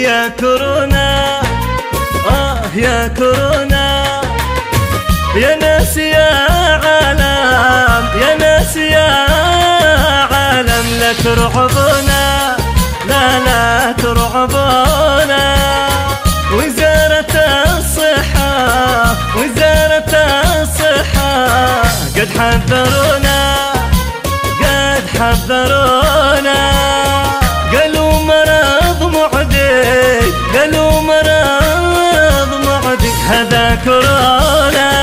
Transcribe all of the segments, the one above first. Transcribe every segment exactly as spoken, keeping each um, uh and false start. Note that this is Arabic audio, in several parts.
يا كورونا، آه يا كورونا، يا ناس يا عالم، يا ناس يا عالم، لا ترعبونا، لا لا ترعبونا. وزارة الصحة، وزارة الصحة قد حذرونا، قد حذرونا، قالوا مرض معدي، قالوا مرض معدي، هذا كورونا.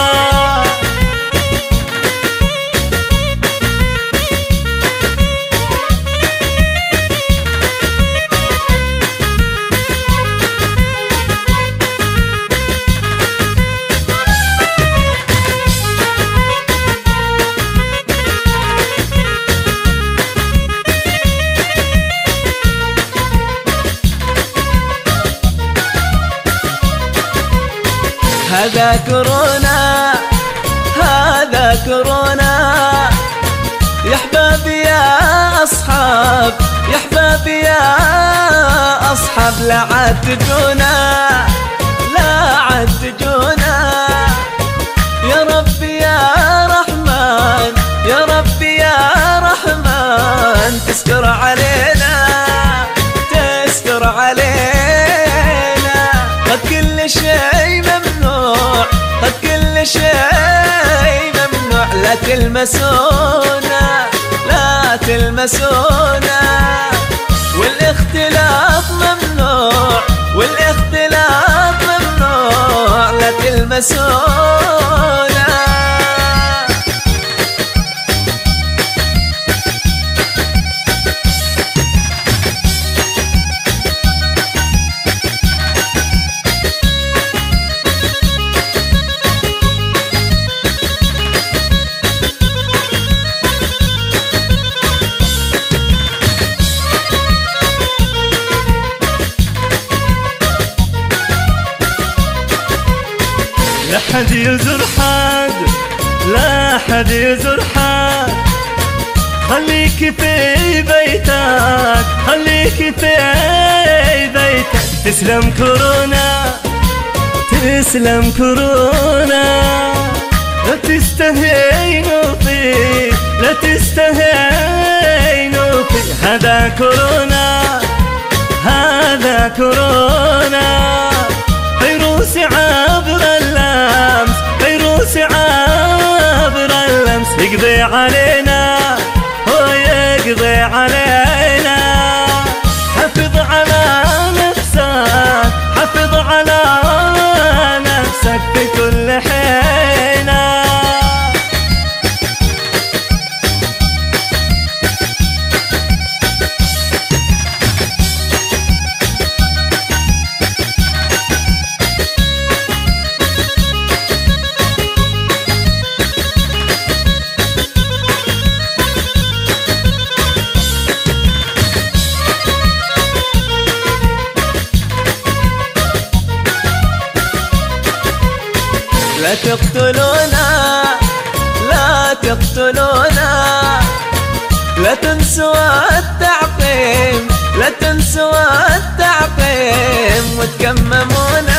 هذا كورونا، هذا كورونا، يا احبابي يا اصحاب، يا احبابي يا اصحاب، لا عاد تجونا، لا عاد تجونا. يا ربي يا رحمن، يا ربي يا رحمن، تستر علينا، تستر علينا. قد كل شيء ممنوع، قد كل شيء ممنوع، لا تلمسونا، لا تلمسونا. والاختلاط ممنوع، والاختلاط ممنوع، لا تلمسونا. لا حد يزور حد، لا حد يزور حد، خليك في بيتك، خليك في بيتك. تسلم كورونا، تسلم كورونا، لا تستهينوا فيه، لا تستهينوا فيه، هذا كورونا، هذا كورونا. فيروس عبر اللمس، فيروس عبر اللمس، يقضي علينا، هو يقضي علينا. حافظ على نفسك، حافظ على نفسك في كل حين. لا تقتلونا، لا تقتلونا، لا تنسوا التعقيم، لا تنسوا التعقيم، وتكممونا،